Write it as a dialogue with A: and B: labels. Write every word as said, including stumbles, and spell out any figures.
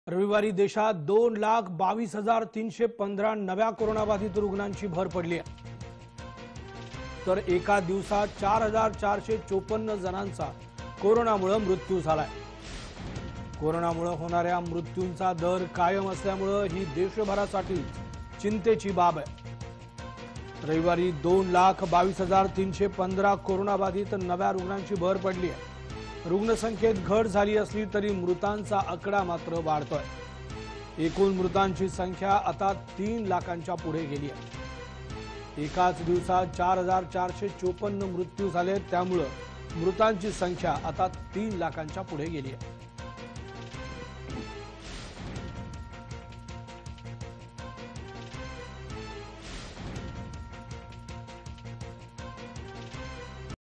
A: रविवारी देशात दोन लाख बावीस हजार तीनशे पंधरा नव्या कोरोनाबाधित रुग्णांची भर पडली आहे। तर एका दिवसात चार हजार चारशे चोपन्न जणांचा कोरोनामुळे मृत्यू झालाय। कोरोनामुळे होणाऱ्या मृत्यूंचा दर कायम असल्यामुळे ही देशभरासाठी चिंतेची बाब आहे। रविवारी दोन लाख बावीस हजार तीनशे पंधरा कोरोनाबाधित नव्या रुग्णांची भर पडली आहे। रुग्णसंख्येत घट झाली असली तरी मृतांचा आकडा मात्र वाढतोय। एकूण मृतांची संख्या आता तीन लाखांच्या पुढे गेली आहे। एकाच दिवसात चार हजार चारशे चोपन्न मृत्यू झाले, त्यामुळे मृतांची संख्या आता तीन लाखांच्या पुढे गेली आहे।